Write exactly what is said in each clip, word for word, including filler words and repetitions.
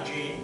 G.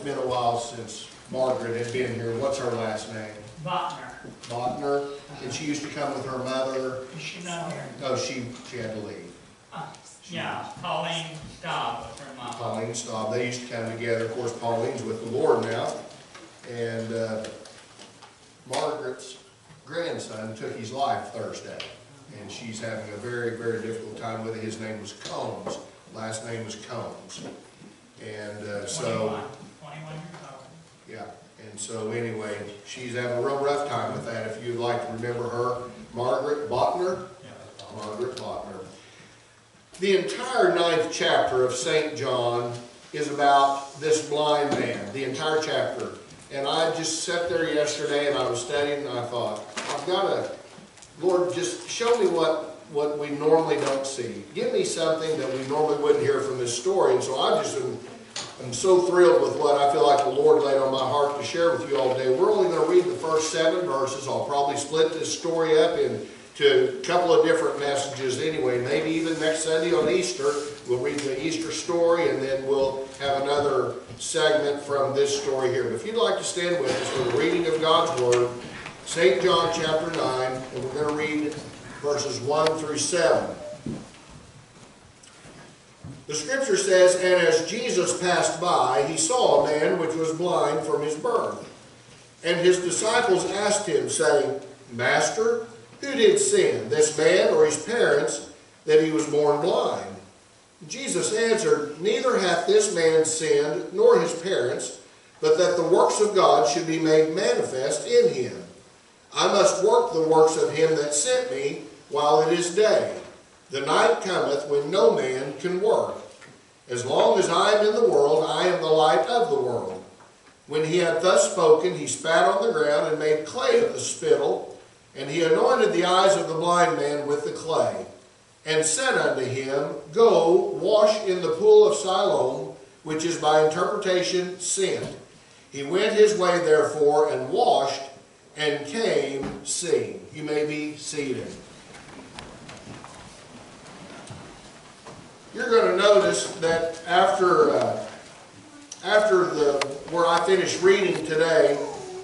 been a while since Margaret had been here. What's her last name? Botner. Botner. And she used to come with her mother. Is she not here? Oh, she, she had to leave. Uh, yeah, Pauline Staub was her mom. Pauline Staub. They used to come together. Of course, Pauline's with the Lord now. And uh, Margaret's grandson took his life Thursday. And she's having a very, very difficult time with it. His name was Combs. Last name was Combs. And uh, so... twenty-one years old. Yeah. And so anyway, she's having a real rough time with that. If you'd like to remember her, Margaret Botner. Yeah. Margaret Botner. The entire ninth chapter of Saint John is about this blind man, the entire chapter. And I just sat there yesterday and I was studying and I thought, I've got to, Lord, just show me what, what we normally don't see. Give me something that we normally wouldn't hear from this story. And so I just am, I'm so thrilled with what I feel like the Lord laid on my heart to share with you all today. We're only going to read the first seven verses. I'll probably split this story up into a couple of different messages anyway. Maybe even next Sunday on Easter, we'll read the Easter story and then we'll have another segment from this story here. But if you'd like to stand with us for the reading of God's Word, Saint John chapter nine, and we're going to read verses one through seven. The scripture says, "And as Jesus passed by, he saw a man which was blind from his birth. And his disciples asked him, saying, Master, who did sin, this man or his parents, that he was born blind? Jesus answered, Neither hath this man sinned, nor his parents, but that the works of God should be made manifest in him. I must work the works of him that sent me while it is day. The night cometh when no man can work. As long as I am in the world, I am the light of the world. When he had thus spoken, he spat on the ground and made clay of the spittle, and he anointed the eyes of the blind man with the clay, and said unto him, Go, wash in the pool of Siloam, which is by interpretation sent. He went his way therefore, and washed, and came seeing." You may be seated. You're going to notice that after uh, after the where I finished reading today,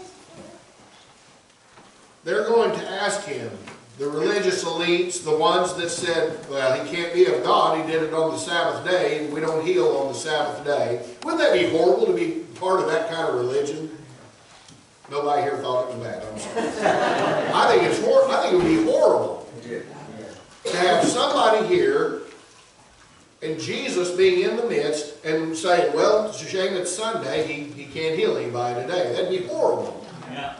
they're going to ask him, the religious elites, the ones that said, well, he can't be of God, he did it on the Sabbath day, and we don't heal on the Sabbath day. Wouldn't that be horrible to be part of that kind of religion? Nobody here thought it was bad, I'm sorry. I think it's hor I think it would be horrible to have somebody here and Jesus being in the midst and saying, well, it's a shame it's Sunday, he, he can't heal anybody today. That'd be horrible. Yeah.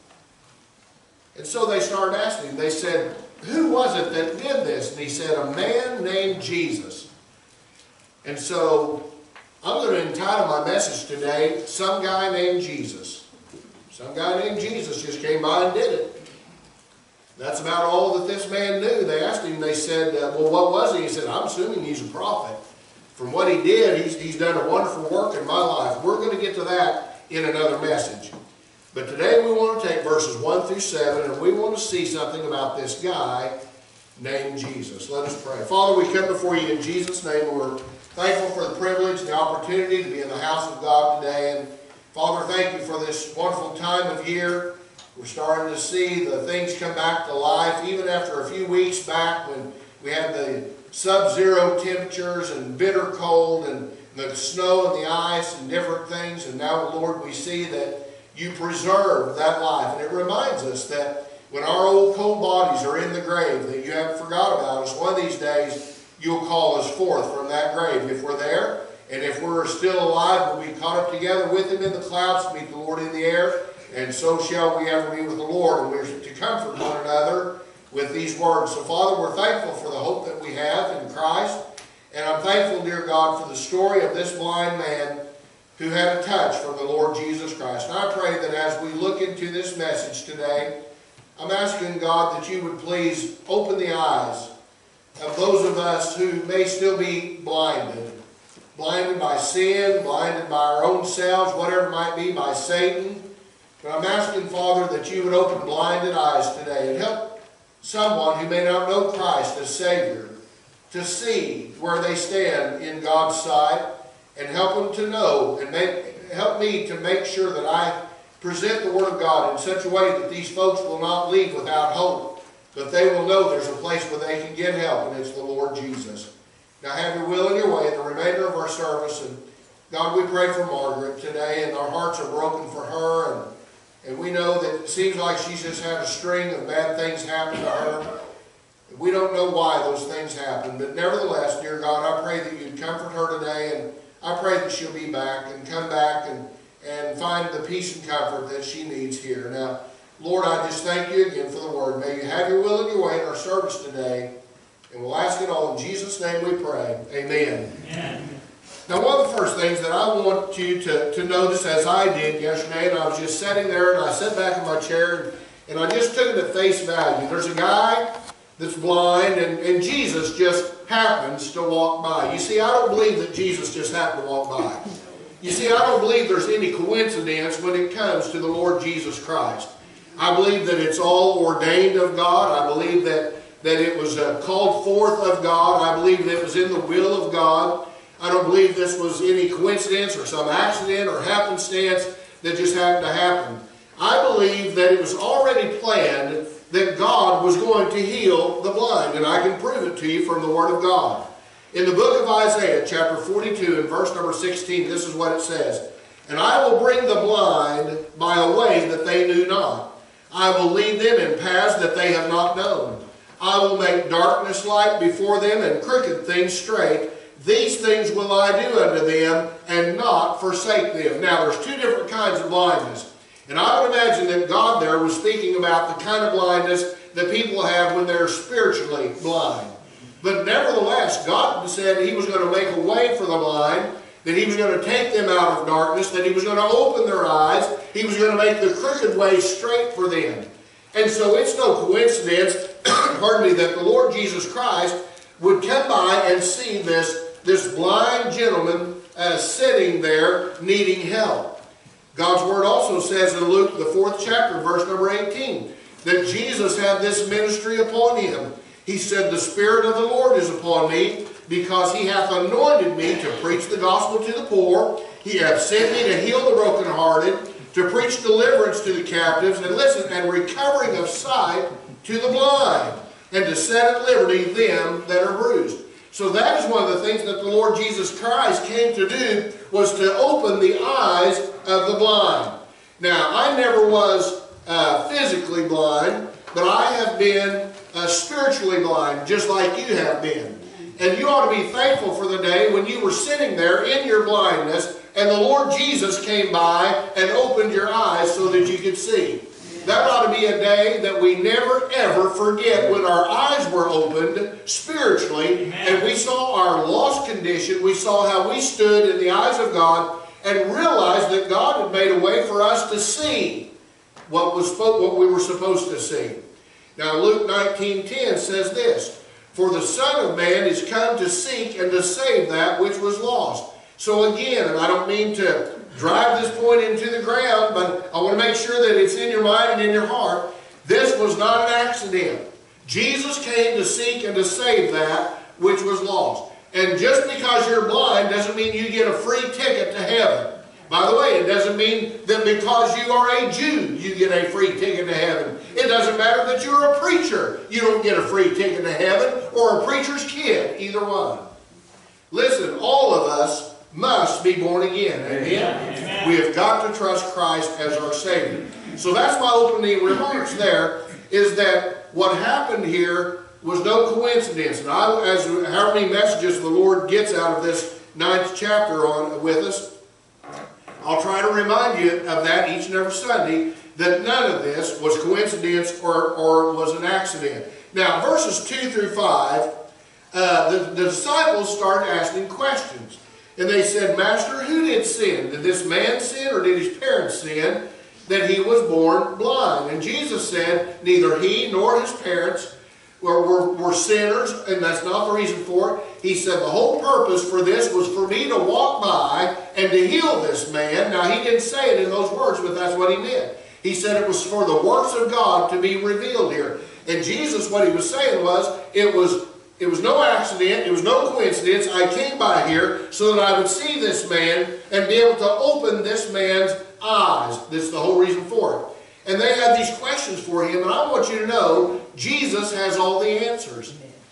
And so they started asking him. They said, who was it that did this? And he said, a man named Jesus. And so I'm going to entitle my message today, Some Guy Named Jesus. Some guy named Jesus just came by and did it. That's about all that this man knew. They asked him, they said, uh, well, what was he? He said, I'm assuming he's a prophet. From what he did, he's, he's done a wonderful work in my life. We're going to get to that in another message. But today we want to take verses one through seven, and we want to see something about this guy named Jesus. Let us pray. Father, we come before you in Jesus' name. We're thankful for the privilege and the opportunity to be in the house of God today. And Father, thank you for this wonderful time of year. We're starting to see the things come back to life, even after a few weeks back when we had the sub-zero temperatures and bitter cold and the snow and the ice and different things. And now, Lord, we see that you preserve that life. And it reminds us that when our old cold bodies are in the grave, that you haven't forgot about us. One of these days, you'll call us forth from that grave. If we're there, and if we're still alive, we'll be caught up together with him in the clouds to meet the Lord in the air. And so shall we ever be with the Lord, and we're to comfort one another with these words. So, Father, we're thankful for the hope that we have in Christ. And I'm thankful, dear God, for the story of this blind man who had a touch from the Lord Jesus Christ. And I pray that as we look into this message today, I'm asking, God, that you would please open the eyes of those of us who may still be blinded. Blinded by sin, blinded by our own selves, whatever it might be, by Satan. But I'm asking, Father, that you would open blinded eyes today and help someone who may not know Christ as Savior to see where they stand in God's sight, and help them to know and make, help me to make sure that I present the Word of God in such a way that these folks will not leave without hope, but they will know there's a place where they can get help, and it's the Lord Jesus. Now have your will and your way in the remainder of our service. And God, we pray for Margaret today, and our hearts are broken for her, and, and we know that it seems like she's just had a string of bad things happen to her. We don't know why those things happen, but nevertheless, dear God, I pray that you'd comfort her today, and I pray that she'll be back and come back and, and find the peace and comfort that she needs here. Now, Lord, I just thank you again for the Word. May you have your will and your way in our service today, and we'll ask it all in Jesus' name we pray. Amen. Amen. Now, one of the first things that I want you to, to notice, as I did yesterday, and I was just sitting there, and I sat back in my chair, and, and I just took it at face value. There's a guy that's blind, and, and Jesus just happens to walk by. You see, I don't believe that Jesus just happened to walk by. You see, I don't believe there's any coincidence when it comes to the Lord Jesus Christ. I believe that it's all ordained of God. I believe that, that it was uh, called forth of God. I believe that it was in the will of God. I don't believe this was any coincidence or some accident or happenstance that just happened to happen. I believe that it was already planned that God was going to heal the blind, and I can prove it to you from the Word of God. In the book of Isaiah, chapter forty-two, and verse number sixteen, this is what it says. And I will bring the blind by a way that they knew not. I will lead them in paths that they have not known. I will make darkness light before them, and crooked things straight. These things will I do unto them, and not forsake them. Now, there's two different kinds of blindness. And I would imagine that God there was speaking about the kind of blindness that people have when they're spiritually blind. But nevertheless, God said He was going to make a way for the blind, that He was going to take them out of darkness, that He was going to open their eyes, He was going to make the crooked way straight for them. And so it's no coincidence, pardon me, that the Lord Jesus Christ would come by and see this, this blind gentleman uh, sitting there needing help. God's Word also says in Luke, the fourth chapter, verse number eighteen, that Jesus had this ministry upon Him. He said, the Spirit of the Lord is upon me, because He hath anointed me to preach the gospel to the poor. He hath sent me to heal the brokenhearted, to preach deliverance to the captives, and listen, and recovering of sight to the blind, and to set at liberty them that are bruised. So that is one of the things that the Lord Jesus Christ came to do, was to open the eyes of the blind. Now, I never was uh, physically blind, but I have been uh, spiritually blind, just like you have been. And you ought to be thankful for the day when you were sitting there in your blindness, and the Lord Jesus came by and opened your eyes so that you could see. That ought to be a day that we never ever forget, when our eyes were opened spiritually. Amen. And we saw our lost condition. We saw how we stood in the eyes of God, and realized that God had made a way for us to see what was what we were supposed to see. Now Luke nineteen ten says this, for the Son of Man is come to seek and to save that which was lost. So again, and I don't mean to drive this point into the ground, but I want to make sure that it's in your mind and in your heart. This was not an accident. Jesus came to seek and to save that which was lost. And just because you're blind doesn't mean you get a free ticket to heaven. By the way, it doesn't mean that because you are a Jew, you get a free ticket to heaven. It doesn't matter that you're a preacher, you don't get a free ticket to heaven, or a preacher's kid, either one. Listen, all of us must be born again. Amen? Amen. We have got to trust Christ as our Savior. So that's my opening remarks there, is that what happened here was no coincidence. And I, as how many messages the Lord gets out of this ninth chapter on with us, I'll try to remind you of that each and every Sunday, that none of this was coincidence or, or was an accident. Now, verses two through five, uh, the, the disciples started asking questions. And they said, Master, who did sin? Did this man sin, or did his parents sin, that he was born blind? And Jesus said, neither he nor his parents were, were, were sinners, and that's not the reason for it. He said the whole purpose for this was for me to walk by and to heal this man. Now, he didn't say it in those words, but that's what he meant. He said it was for the works of God to be revealed here. And Jesus, what he was saying was, it was it was no accident, it was no coincidence. I came by here so that I would see this man and be able to open this man's eyes. That's the whole reason for it. And they had these questions for him, and I want you to know, Jesus has all the answers.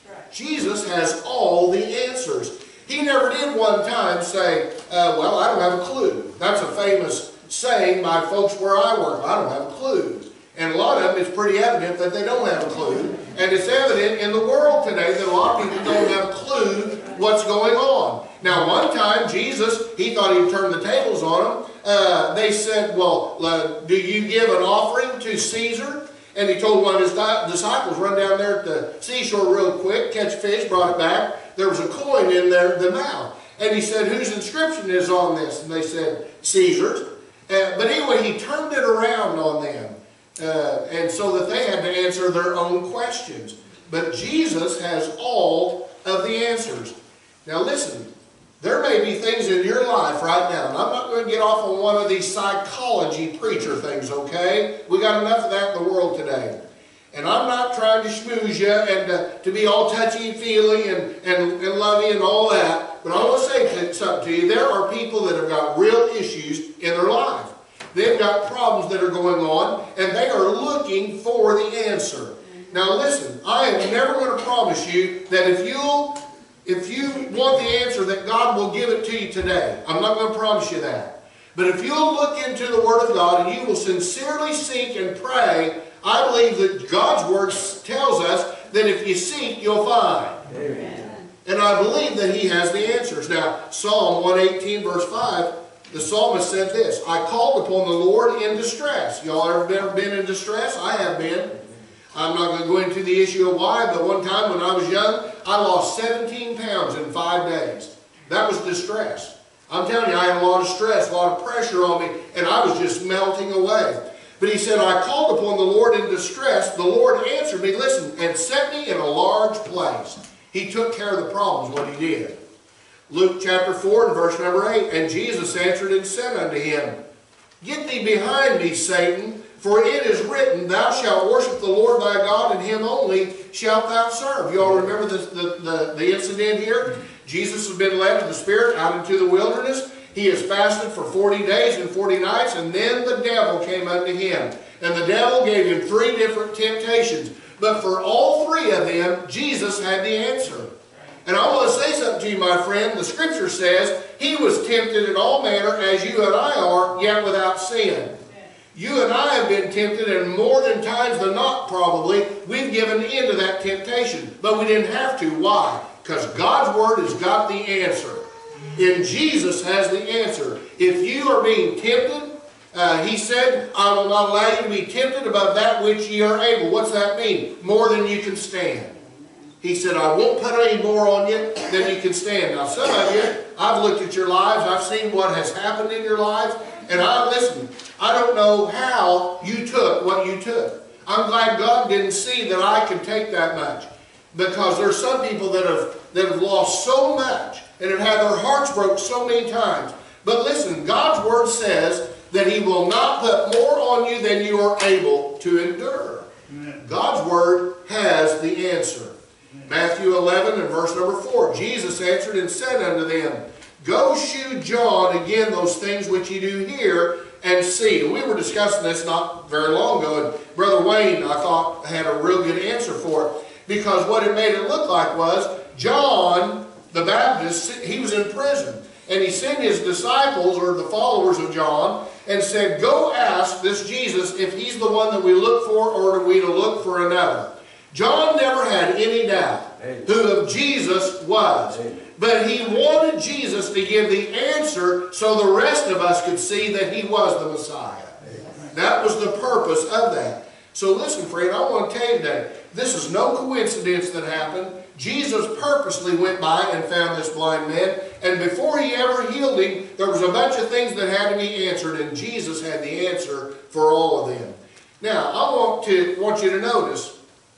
Jesus has all the answers. He never did one time say, uh, well, I don't have a clue. That's a famous saying by folks where I work. I don't have a clue. And a lot of them, it's pretty evident that they don't have a clue. And it's evident in the world today that a lot of people don't have a clue what's going on. Now, one time, Jesus, he thought he'd turn the tables on them. Uh, they said, well, uh, do you give an offering to Caesar? And he told one of his disciples, run down there at the seashore real quick, catch fish, brought it back. There was a coin in there, the mouth. And he said, whose inscription is on this? And they said, Caesar's. Uh, but anyway, he turned it around on them. Uh, and so that they had to answer their own questions. But Jesus has all of the answers. Now listen, there may be things in your life right now, and I'm not going to get off on one of these psychology preacher things, okay? We got enough of that in the world today. And I'm not trying to schmooze you and uh, to be all touchy-feely and, and, and lovey and all that. But I want to say something to you. There are people that have got real issues in their life. They've got problems that are going on, and they are looking for the answer. Now listen, I am never going to promise you that if you'll, if you want the answer, that God will give it to you today. I'm not going to promise you that. But if you'll look into the Word of God and you will sincerely seek and pray, I believe that God's Word tells us that if you seek, you'll find. Amen. And I believe that He has the answers. Now, Psalm one eighteen verse five, the psalmist said this, I called upon the Lord in distress. Y'all ever been, been in distress? I have been. I'm not going to go into the issue of why, but one time when I was young, I lost seventeen pounds in five days. That was distress. I'm telling you, I had a lot of stress, a lot of pressure on me, and I was just melting away. But he said, I called upon the Lord in distress. The Lord answered me, listen, and set me in a large place. He took care of the problems, what he did. Luke chapter four and verse number eight, and Jesus answered and said unto him, Get thee behind me, Satan, for it is written, Thou shalt worship the Lord thy God, and him only shalt thou serve. You all remember the, the, the, the incident here? Jesus has been led of the Spirit out into the wilderness. He has fasted for forty days and forty nights, and then the devil came unto him. And the devil gave him three different temptations. But for all three of them, Jesus had the answer. And I want to say something to you, my friend. The Scripture says, He was tempted in all manner as you and I are, yet without sin. You and I have been tempted, and more than times than not, probably, we've given in to that temptation. But we didn't have to. Why? Because God's Word has got the answer. And Jesus has the answer. If you are being tempted, uh, He said, I will not allow you to be tempted above that which ye are able. What's that mean? More than you can stand. He said, I won't put any more on you than you can stand. Now, some of you, I've looked at your lives. I've seen what has happened in your lives. And I, listen, I don't know how you took what you took. I'm glad God didn't see that I could take that much. Because there's some people that have, that have lost so much and have had their hearts broke so many times. But listen, God's Word says that He will not put more on you than you are able to endure. Amen. God's Word has the answer. Matthew eleven and verse number four, Jesus answered and said unto them, Go shew John again those things which ye do hear and see. And we were discussing this not very long ago, and Brother Wayne, I thought, had a real good answer for it. Because what it made it look like was, John the Baptist, he was in prison. And he sent his disciples, or the followers of John, and said, Go ask this Jesus if he's the one that we look for, or are we to look for another. John never had any doubt who of Jesus was. But he wanted Jesus to give the answer so the rest of us could see that He was the Messiah. That was the purpose of that. So listen, friend, I want to tell you today, this is no coincidence that happened. Jesus purposely went by and found this blind man. And before He ever healed him, there was a bunch of things that had to be answered. And Jesus had the answer for all of them. Now, I want, to, want you to notice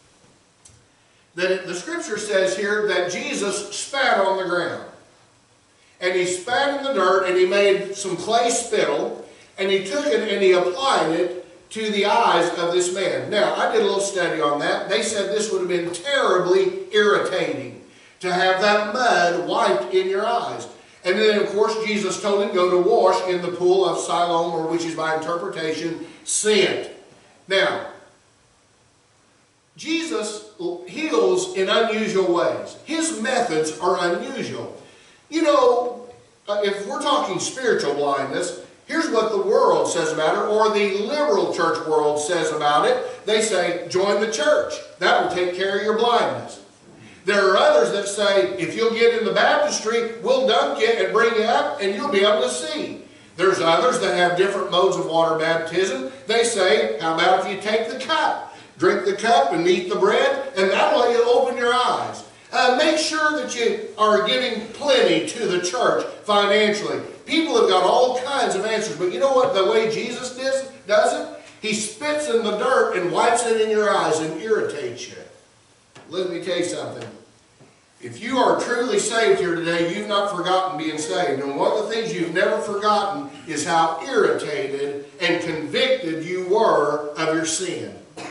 that it, the Scripture says here that Jesus spat on the ground. And He spat in the dirt, and He made some clay spittle, and He took it and He applied it to the eyes of this man. Now, I did a little study on that. They said this would have been terribly irritating. to have that mud wiped in your eyes. And then, of course, Jesus told him, go to wash in the pool of Siloam, or which is by interpretation, sent. Now, Jesus heals in unusual ways. His methods are unusual. You know, if we're talking spiritual blindness, here's what the world says about it, or the liberal church world says about it. They say, join the church. That will take care of your blindness. There are others that say, if you'll get in the baptistry, we'll dunk you and bring you up, and you'll be able to see. There's others that have different modes of water baptism. They say, how about if you take the cup? Drink the cup and eat the bread, and that'll let you open your eyes. Uh, make sure that you are giving plenty to the church financially. People have got all kinds of answers, but you know what the way Jesus does, does it? He spits in the dirt and wipes it in your eyes and irritates you. Let me tell you something. If you are truly saved here today, you've not forgotten being saved. And one of the things you've never forgotten is how irritated and convicted you were of your sin.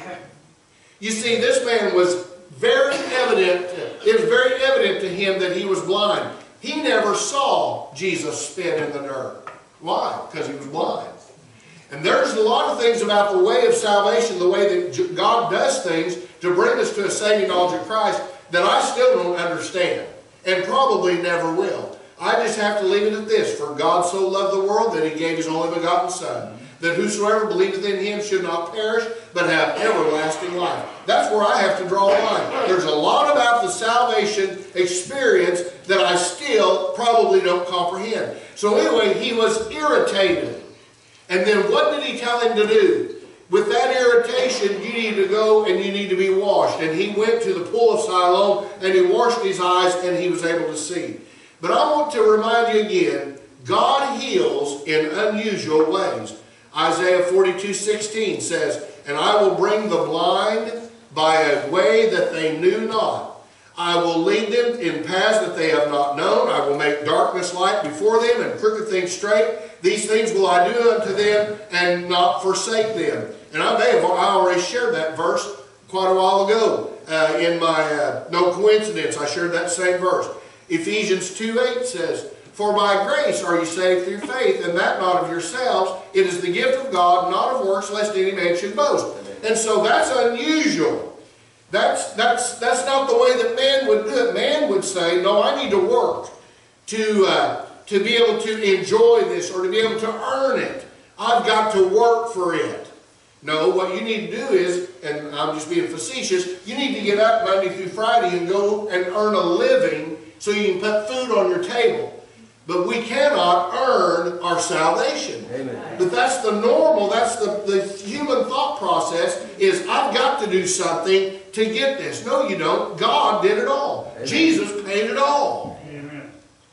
You see, this man was very evident, it was very evident to him that he was blind. He never saw Jesus spit in the dirt. Why? Because he was blind. And there's a lot of things about the way of salvation, the way that God does things to bring us to a saving knowledge of Christ, that I still don't understand, and probably never will. I just have to leave it at this. For God so loved the world that He gave His only begotten Son, that whosoever believeth in Him should not perish, but have everlasting life. That's where I have to draw a line. There's a lot about the salvation experience that I still probably don't comprehend. So anyway, he was irritated. And then what did He tell him to do? With that irritation, you need to go and you need to be washed. And he went to the pool of Siloam and he washed his eyes and he was able to see. But I want to remind you again, God heals in unusual ways. Isaiah forty-two sixteen says, and I will bring the blind by a way that they knew not. I will lead them in paths that they have not known. I will make darkness light before them and crooked things straight. These things will I do unto them and not forsake them. And I may have I already shared that verse quite a while ago uh, in my uh, No Coincidence. I shared that same verse. Ephesians two eight says, for by grace are you saved through faith, and that not of yourselves. It is the gift of God, not of works, lest any man should boast. And so that's unusual. That's, that's, that's not the way that man would do it. Man would say, no, I need to work to, uh, to be able to enjoy this or to be able to earn it. I've got to work for it. No, what you need to do is, and I'm just being facetious, you need to get up Monday through Friday and go and earn a living so you can put food on your table. But we cannot earn our salvation. Amen. But that's the normal, that's the, the human thought process, is I've got to do something to get this. No, you don't. God did it all. Amen. Jesus paid it all. Amen.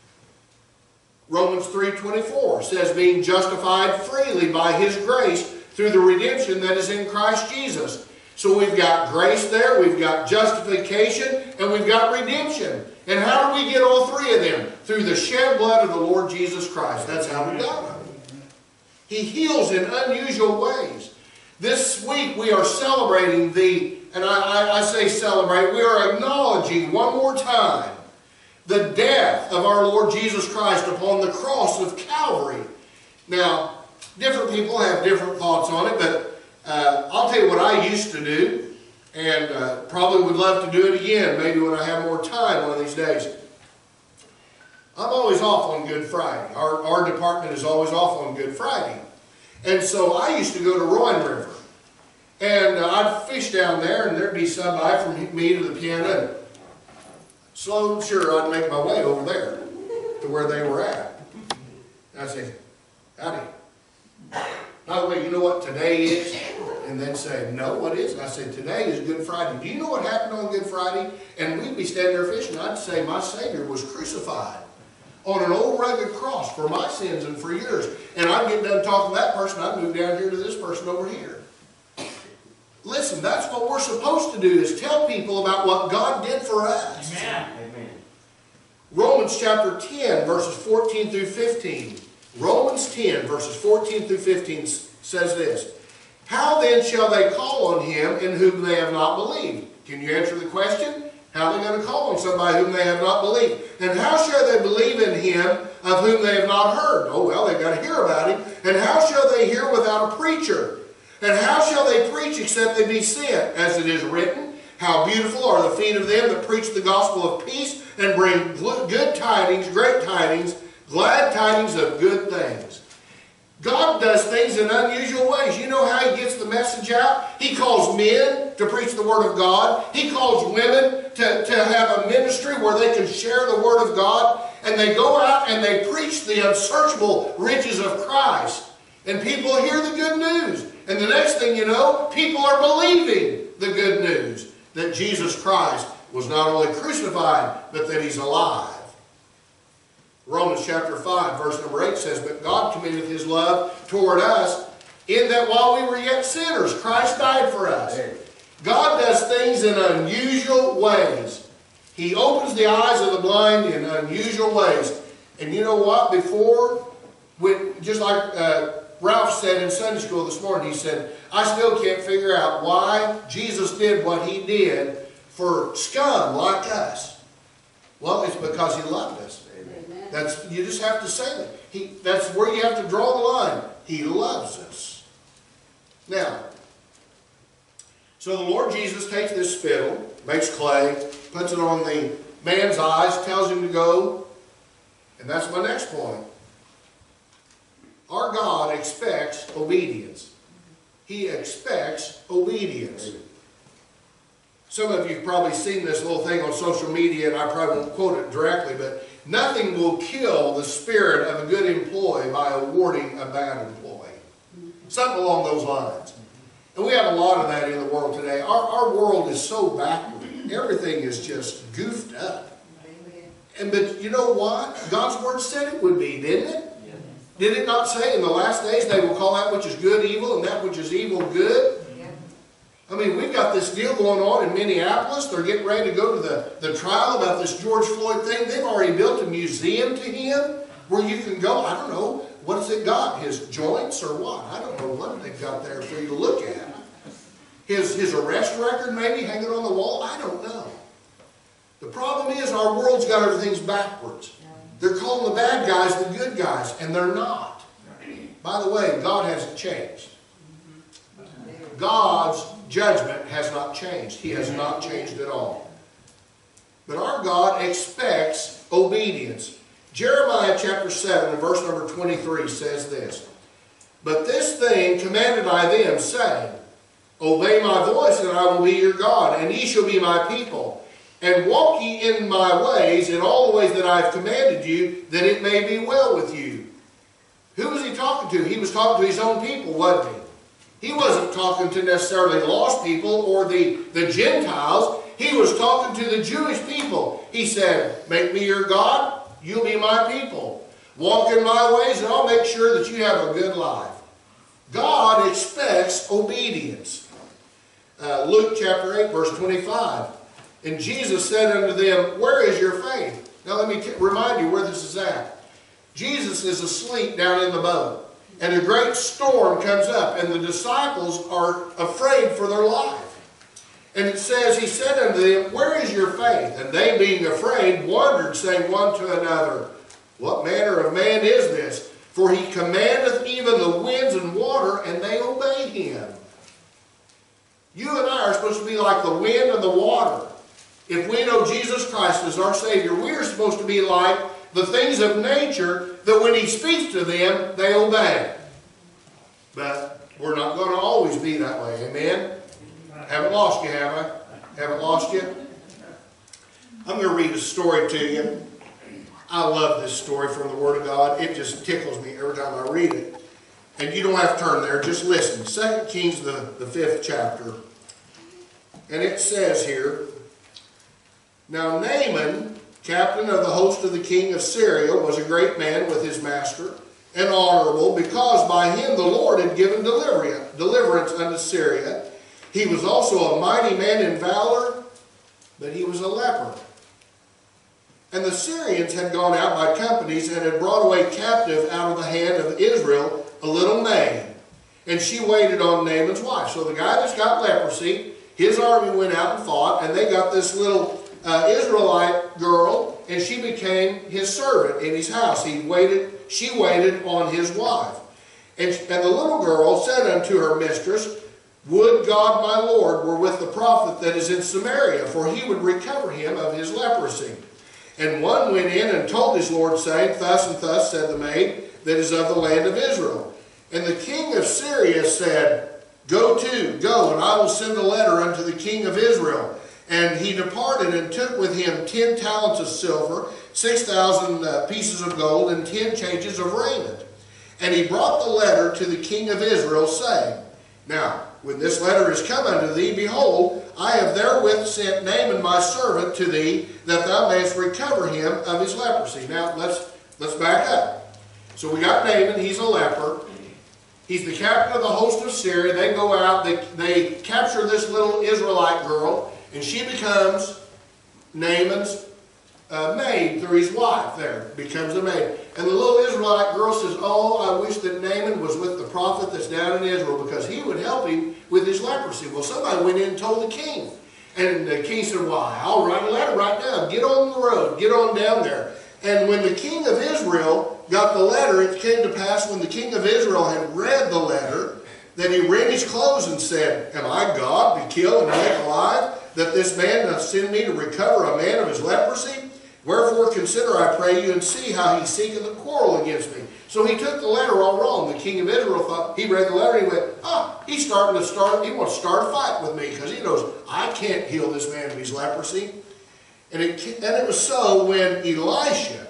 Romans three twenty-four says, being justified freely by His grace through the redemption that is in Christ Jesus. So we've got grace there, we've got justification, and we've got redemption. And how do we get all three of them? Through the shed blood of the Lord Jesus Christ. That's how we got them. He heals in unusual ways. This week we are celebrating the, and I, I, I say celebrate, we are acknowledging one more time the death of our Lord Jesus Christ upon the cross of Calvary. Now, different people have different thoughts on it, but uh, I'll tell you what I used to do. And uh, probably would love to do it again, maybe when I have more time one of these days. I'm always off on Good Friday. Our, our department is always off on Good Friday. And so I used to go to Rowan River. And uh, I'd fish down there, and there'd be somebody from me to the piano. And slow and sure, I'd make my way over there to where they were at. And I'd say, howdy. By the way, you know what today is? And they'd say, no, what is it? I said, today is Good Friday. Do you know what happened on Good Friday? And we'd be standing there fishing. I'd say, my Savior was crucified on an old rugged cross for my sins and for yours. And I'd get done talking to that person. I'd move down here to this person over here. Listen, that's what we're supposed to do, is tell people about what God did for us. Amen. Amen. Romans chapter ten, verses fourteen through fifteen. Romans ten, verses fourteen through fifteen says this. How then shall they call on Him in whom they have not believed? Can you answer the question? How are they going to call on somebody whom they have not believed? And how shall they believe in him of whom they have not heard? Oh, well, they've got to hear about him. And how shall they hear without a preacher? And how shall they preach except they be sent? As it is written, how beautiful are the feet of them that preach the gospel of peace and bring good tidings, great tidings, glad tidings of good things. God does things in unusual ways. You know how he gets the message out? He calls men to preach the Word of God. He calls women to, to have a ministry where they can share the Word of God. And they go out and they preach the unsearchable riches of Christ. And people hear the good news. And the next thing you know, people are believing the good news that Jesus Christ was not only crucified, but that he's alive. Romans chapter five, verse number eight says, but God commendeth his love toward us, in that while we were yet sinners, Christ died for us. God does things in unusual ways. He opens the eyes of the blind in unusual ways. And you know what? Before, when, just like uh, Ralph said in Sunday school this morning, he said, I still can't figure out why Jesus did what he did for scum like us. Well, it's because he loved us. That's, you just have to say that. He, that's where you have to draw the line. He loves us. Now, so the Lord Jesus takes this spittle, makes clay, puts it on the man's eyes, tells him to go. And that's my next point. Our God expects obedience. He expects obedience. Some of you have probably seen this little thing on social media, and I probably won't quote it directly, but nothing will kill the spirit of a good employee by awarding a bad employee. Something along those lines. And we have a lot of that in the world today. Our, our world is so backward. Everything is just goofed up. And but you know what? God's Word said it would be, didn't it? Did it not say in the last days they will call that which is good evil and that which is evil good? I mean, we've got this deal going on in Minneapolis. They're getting ready to go to the, the trial about this George Floyd thing. They've already built a museum to him where you can go. I don't know. What has it got? His joints or what? I don't know what they've got there for you to look at. His, his arrest record maybe hanging on the wall? I don't know. The problem is our world's got everything's backwards. They're calling the bad guys the good guys, and they're not. By the way, God hasn't changed. God's judgment has not changed. He has not changed at all. But our God expects obedience. Jeremiah chapter seven and verse number twenty-three says this, but this thing commanded I them, saying, obey my voice, and I will be your God, and ye shall be my people. And walk ye in my ways, in all the ways that I have commanded you, that it may be well with you. Who was he talking to? He was talking to his own people, wasn't he? He wasn't talking to necessarily lost people or the, the Gentiles. He was talking to the Jewish people. He said, make me your God, you'll be my people. Walk in my ways, and I'll make sure that you have a good life. God expects obedience. Uh, Luke chapter eight, verse twenty-five. And Jesus said unto them, where is your faith? Now let me remind you where this is at. Jesus is asleep down in the boat. And a great storm comes up. And the disciples are afraid for their life. And it says, he said unto them, where is your faith? And they being afraid wondered, saying one to another, what manner of man is this? For he commandeth even the winds and water, and they obey him. You and I are supposed to be like the wind and the water. If we know Jesus Christ as our Savior, we are supposed to be like the things of nature that when he speaks to them, they obey. But we're not going to always be that way. Amen? Haven't lost you, have I? Haven't lost you? I'm going to read a story to you. I love this story from the Word of God. It just tickles me every time I read it. And you don't have to turn there. Just listen. Second Kings, the, the fifth chapter. And it says here, now Naaman, captain of the host of the king of Syria, was a great man with his master, and honorable, because by him the Lord had given deliverance unto Syria. He was also a mighty man in valor, but he was a leper. And the Syrians had gone out by companies and had brought away captive out of the hand of Israel a little maid. And she waited on Naaman's wife. So the guy that's got leprosy, his army went out and fought, and they got this little uh, Israelite girl, and she became his servant in his house. He waited, she waited on his wife. And, and the little girl said unto her mistress, Would God my Lord were with the prophet that is in Samaria, for he would recover him of his leprosy. And one went in and told his lord, saying, Thus and thus said the maid that is of the land of Israel. And the king of Syria said, Go to, go, and I will send a letter unto the king of Israel. And he departed and took with him ten talents of silver, six thousand uh, pieces of gold, and ten changes of raiment. And he brought the letter to the king of Israel, saying, Now, when this letter is come unto thee, behold, I have therewith sent Naaman my servant to thee, that thou mayest recover him of his leprosy. Now, let's, let's back up. So we got Naaman, he's a leper. He's the captain of the host of Syria. They go out, they, they capture this little Israelite girl, and she becomes Naaman's uh, maid through his wife there, becomes a maid. And the little Israelite girl says, Oh, I wish that Naaman was with the prophet that's down in Israel, because he would help him with his leprosy. Well, somebody went in and told the king. And the king said, Why, I'll write a letter right now. Get on the road. Get on down there. And when the king of Israel got the letter, it came to pass when the king of Israel had read the letter, that he rent his clothes and said, Am I God to kill and make alive, that this man doth send me to recover a man of his leprosy? Wherefore consider, I pray you, and see how he seeketh a quarrel against me. So he took the letter all wrong. The king of Israel thought, he read the letter, and he went, Ah, he's starting to start, he wants to start a fight with me, because he knows I can't heal this man of his leprosy. And it, and it was so when Elisha,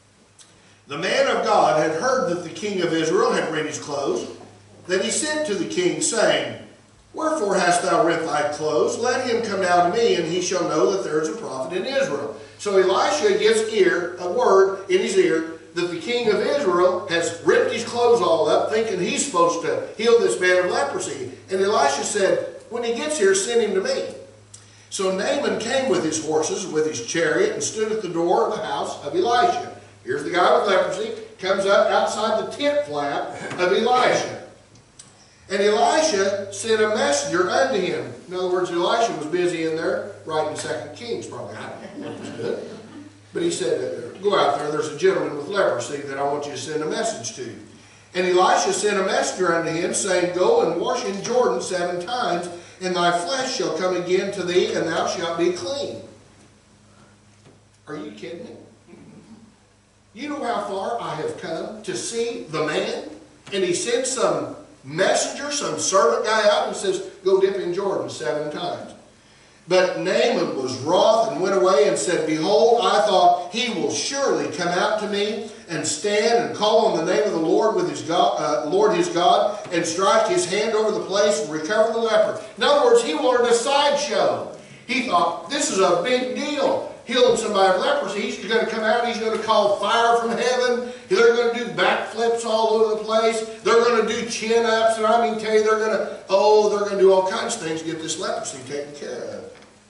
the man of God, had heard that the king of Israel had rent his clothes, that he sent to the king, saying, Wherefore hast thou rent thy clothes? Let him come down to me, and he shall know that there is a prophet in Israel. So Elisha gets ear, a word in his ear that the king of Israel has ripped his clothes all up, thinking he's supposed to heal this man of leprosy. And Elisha said, When he gets here, send him to me. So Naaman came with his horses, with his chariot, and stood at the door of the house of Elisha. Here's the guy with leprosy, comes up outside the tent flap of Elisha. And Elisha sent a messenger unto him. In other words, Elisha was busy in there writing Second Kings, probably. I don't know what was good. But he said, Go out there, there's a gentleman with leprosy that I want you to send a message to. And Elisha sent a messenger unto him, saying, Go and wash in Jordan seven times, and thy flesh shall come again to thee, and thou shalt be clean. Are you kidding me? You know how far I have come to see the man? And he sent some messenger, some servant guy out and says, Go dip in Jordan seven times. But Naaman was wroth and went away and said, Behold, I thought he will surely come out to me and stand and call on the name of the Lord with his God, uh, Lord his God, and strike his hand over the place and recover the leper. In other words, he wanted a sideshow. He thought, this is a big deal. Healing somebody of leprosy. He's going to come out, he's going to call fire from heaven. They're going to do backflips all over the place. They're going to do chin-ups, and I mean tell you, they're going to, oh, they're going to do all kinds of things to get this leprosy taken care of.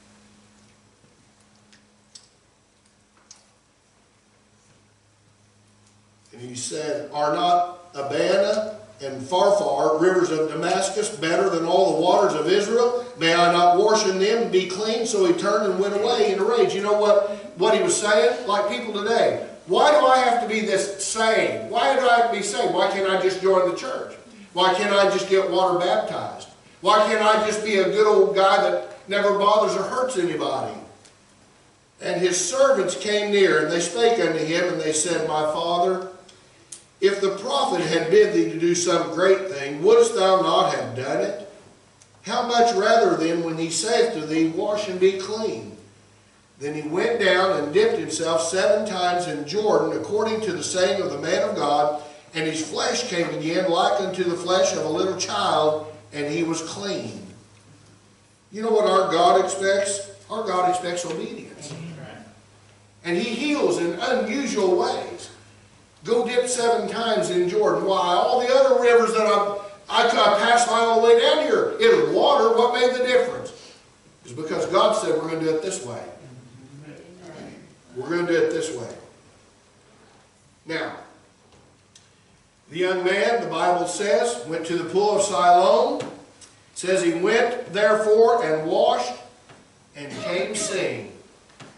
And he said, Are not Abana and Pharpar, rivers of Damascus, better than all the waters of Israel? May I not wash in them and be clean? So he turned and went away in a rage. You know what, what he was saying? Like people today. Why do I have to be this saved? Why do I have to be saved? Why can't I just join the church? Why can't I just get water baptized? Why can't I just be a good old guy that never bothers or hurts anybody? And his servants came near, and they spake unto him, and they said, My father, if the prophet had bid thee to do some great thing, wouldst thou not have done it? How much rather then, when he saith to thee, Wash and be clean? Then he went down and dipped himself seven times in Jordan, according to the saying of the man of God, and his flesh came again like unto the flesh of a little child, and he was clean. You know what our God expects? Our God expects obedience. And he heals in unusual ways. Go dip seven times in Jordan. Why? All the other rivers that I'm, I, I passed by all the way down here, it was water. What made the difference? It's because God said we're going to do it this way. We're going to do it this way. Now, the young man, the Bible says, went to the pool of Siloam. It says he went, therefore, and washed, and came seeing.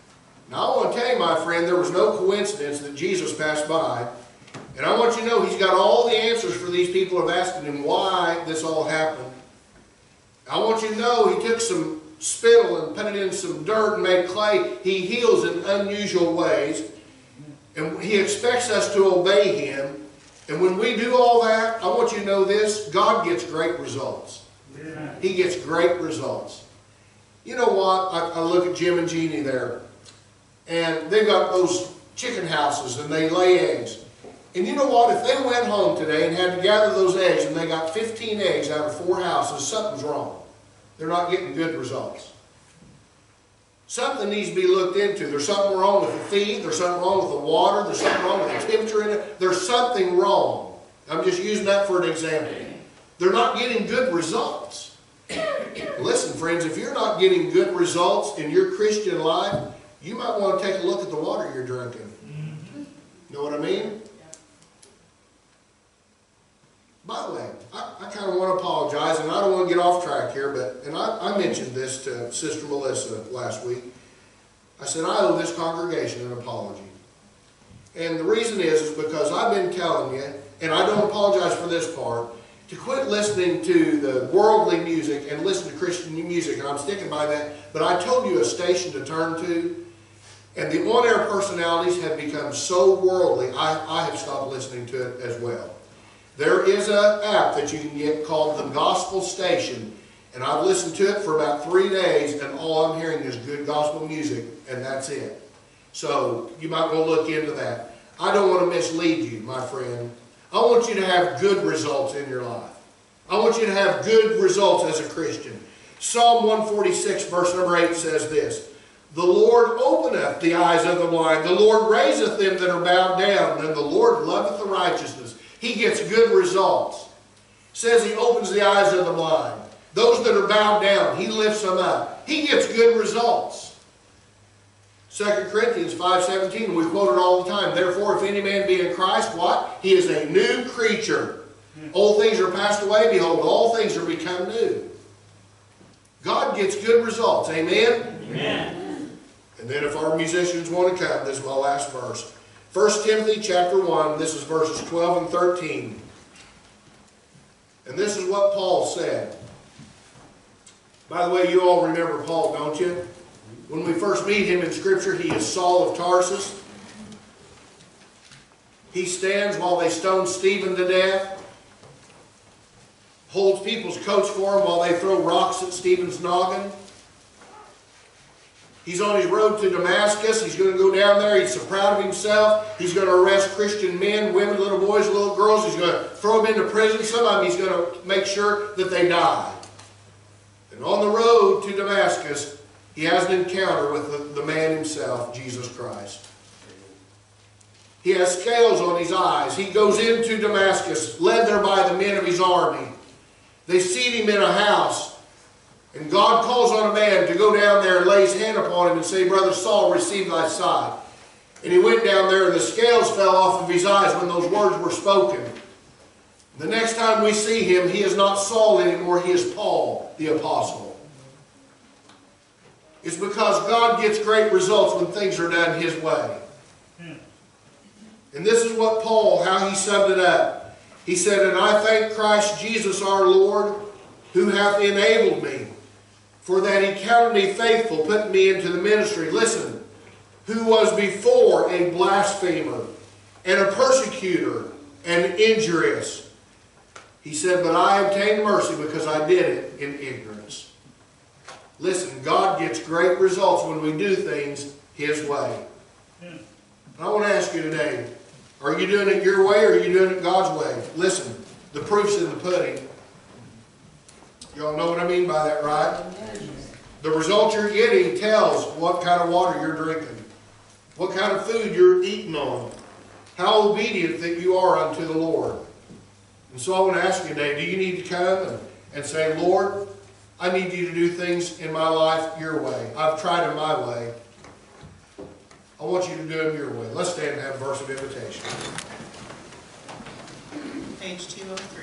my friend, there was no coincidence that Jesus passed by. And I want you to know He's got all the answers for these people who have asked Him why this all happened. I want you to know He took some spittle and put it in some dirt and made clay. He heals in unusual ways. And He expects us to obey Him. And when we do all that, I want you to know this, God gets great results. Yeah. He gets great results. You know what? I, I look at Jim and Jeannie there. And they've got those chicken houses and they lay eggs. And you know what? If they went home today and had to gather those eggs and they got fifteen eggs out of four houses, something's wrong. They're not getting good results. Something needs to be looked into. There's something wrong with the feed. There's something wrong with the water. There's something wrong with the temperature in it. There's something wrong. I'm just using that for an example. They're not getting good results. Listen, friends, if you're not getting good results in your Christian life, you might want to take a look at the water you're drinking. Know what I mean? By the way, I, I kind of want to apologize, and I don't want to get off track here, but, and I, I mentioned this to Sister Melissa last week. I said, I owe this congregation an apology. And the reason is, is because I've been telling you, and I don't apologize for this part, to quit listening to the worldly music and listen to Christian music, and I'm sticking by that, but I told you a station to turn to, and the on-air personalities have become so worldly, I, I have stopped listening to it as well. There is an app that you can get called the Gospel Station, and I've listened to it for about three days, and all I'm hearing is good gospel music, and that's it. So you might want to look into that. I don't want to mislead you, my friend. I want you to have good results in your life. I want you to have good results as a Christian. Psalm one forty-six, verse number eight says this, the Lord openeth the eyes of the blind, the Lord raiseth them that are bowed down, and the Lord loveth the righteousness. He gets good results. It says He opens the eyes of the blind. Those that are bowed down, He lifts them up. He gets good results. Second Corinthians five seventeen, we quote it all the time. Therefore, if any man be in Christ, what? He is a new creature. Old things are passed away. Behold, all things are become new. God gets good results. Amen? Amen. And then if our musicians want to come, this is my last verse. First Timothy chapter one, this is verses twelve and thirteen. And this is what Paul said. By the way, you all remember Paul, don't you? When we first meet him in Scripture, he is Saul of Tarsus. He stands while they stone Stephen to death. Holds people's coats for him while they throw rocks at Stephen's noggin. He's on his road to Damascus. He's going to go down there. He's so proud of himself. He's going to arrest Christian men, women, little boys, little girls. He's going to throw them into prison. Some of them he's going to make sure that they die. And on the road to Damascus, he has an encounter with the, the man himself, Jesus Christ. He has scales on his eyes. He goes into Damascus, led there by the men of his army. They seat him in a house. And God calls on a man to go down there and lay his hand upon him and say, Brother Saul, receive thy sight. And he went down there and the scales fell off of his eyes when those words were spoken. The next time we see him, he is not Saul anymore, he is Paul, the apostle. It's because God gets great results when things are done His way. And this is what Paul, how he summed it up. He said, And I thank Christ Jesus our Lord, who hath enabled me, for that He counted me faithful, putting me into the ministry. Listen, who was before a blasphemer, and a persecutor, and injurious. He said, But I obtained mercy because I did it in ignorance. Listen, God gets great results when we do things His way. Yeah. I want to ask you today, are you doing it your way or are you doing it God's way? Listen, the proof's in the pudding. Y'all know what I mean by that, right? The result you're getting tells what kind of water you're drinking, what kind of food you're eating on, how obedient that you are unto the Lord. And so I want to ask you today, do you need to come and, and say, Lord, I need you to do things in my life your way. I've tried them my way. I want you to do them your way. Let's stand and have a verse of invitation. Page two oh three.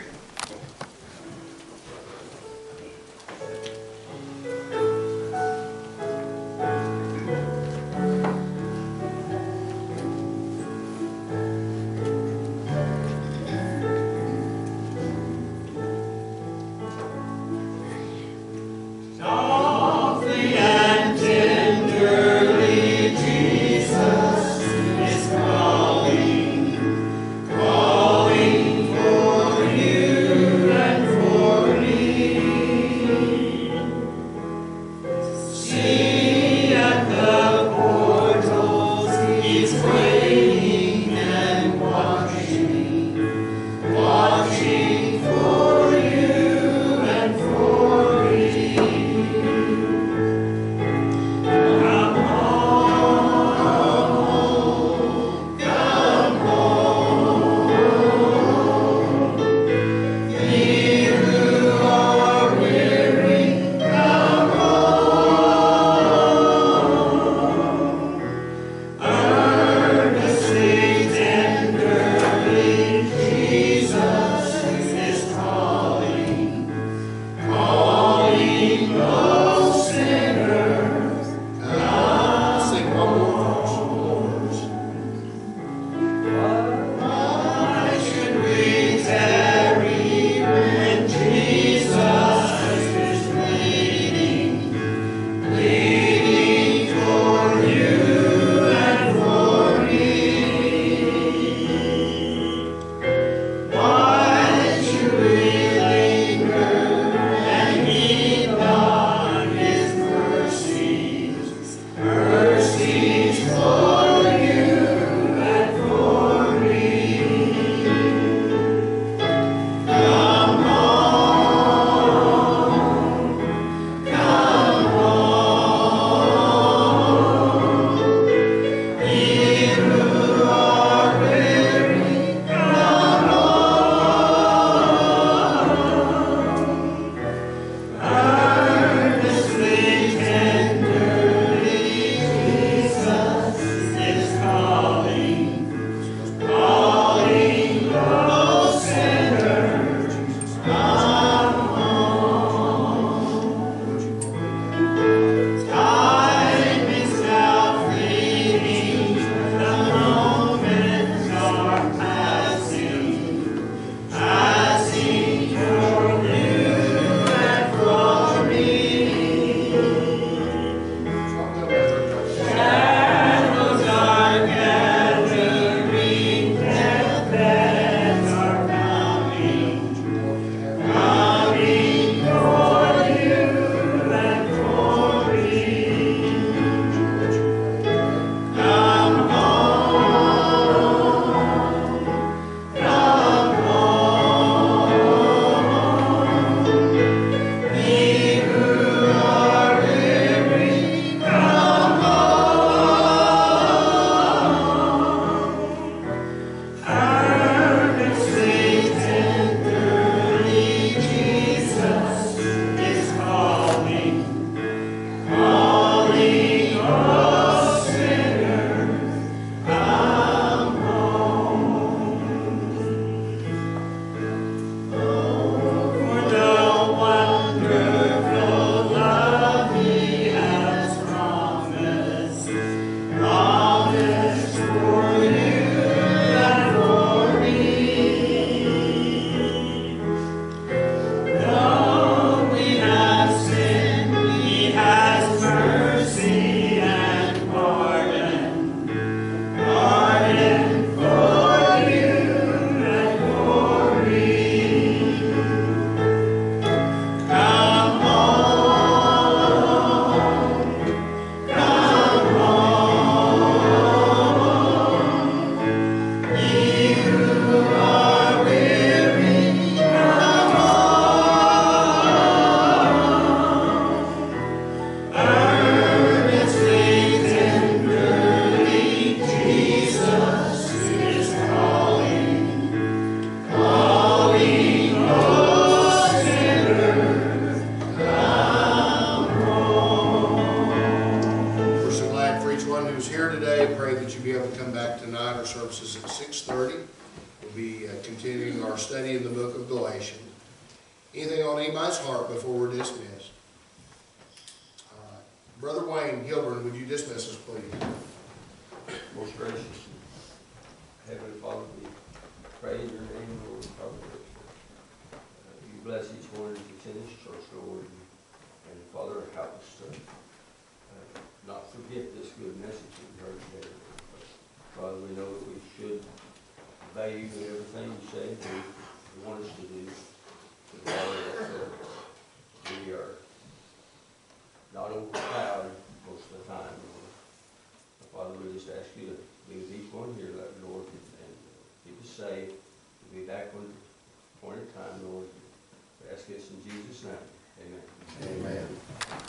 here today. Pray that you'll be able to come back tonight. Our service is at six thirty. We'll be uh, continuing our study in the book of Galatians. Anything on anybody's heart before we're dismissed? All right. Brother Wayne Gilbert, would you dismiss us, please? Most gracious Heavenly Father, we pray in your name, Lord, Father, that uh, you bless each one as you finish church, Lord, and, and Father, help us to uh, not forget this good message that we heard today. Father, we know that we should obey you in everything you say and do, you want us to do. But Father, that uh, we are not overpowered most of the time, Lord. Father, we just ask you to be with each one here, Lord, and keep us safe. We'll be back when appointed time, Lord. We ask this in Jesus' name. Amen. Amen.